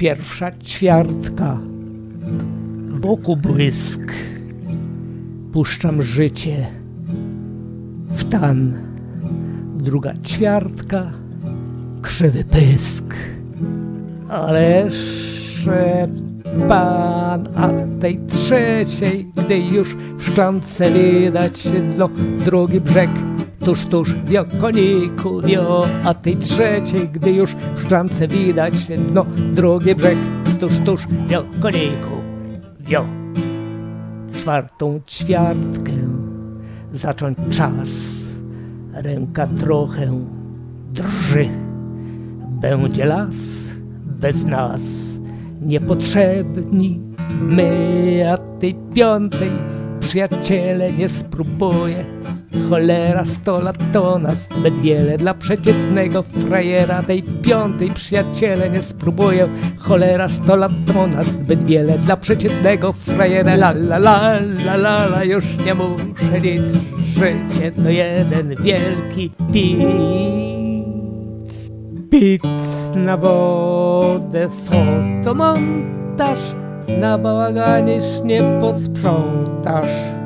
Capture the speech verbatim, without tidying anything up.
Pierwsza ćwiartka, wokół błysk, puszczam życie w tan. Druga ćwiartka, krzywy pysk, ależ pan, a tej trzeciej, gdy już w szklance widać dno, drugi brzeg, tuż, tuż, wio, koniku, wio, a tej trzeciej, gdy już w szklance widać dno, drugi brzeg, tuż, tuż, wio, koniku, wio. Czwartą ćwiartkę zacząć czas, ręka trochę drży, będzie las bez nas, niepotrzebni my, a tej piątej przyjaciele nie spróbuję. Cholera, sto lat to nas zbyt wiele dla przeciętnego frajera. Tej piątej przyjaciele nie spróbuję. Cholera, sto lat to nas zbyt wiele dla przeciętnego frajera. La la la la la la, już nie muszę nic, życie to jeden wielki pic. Pic na wodę, fotomontaż, na bałaganie nie posprzątasz.